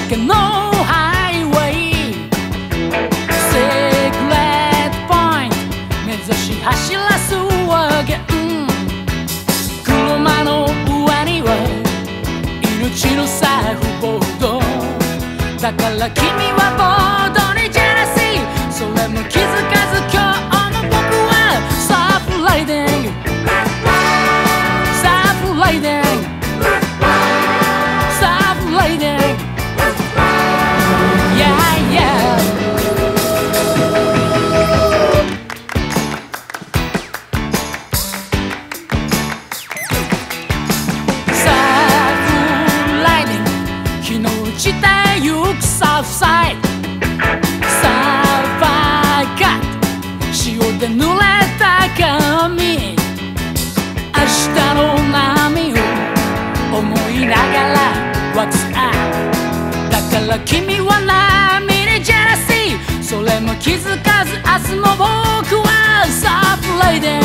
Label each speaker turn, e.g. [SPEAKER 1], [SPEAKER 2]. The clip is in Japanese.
[SPEAKER 1] けのハイウェイセークレットポイント目指し走らすわけ、車の上には命のサーフボードだから君はボードにジェラシーそれも気づかず今日の僕はサーフライディングサーフライディングサーフライディング Yeah yeah サーフライディング日の落ちてゆくサーフサイドサーファーカット潮で濡れた髪明日の波を思いながら What's up だから君は波にジェラシーそれも気づかず明日の僕はサーフライディング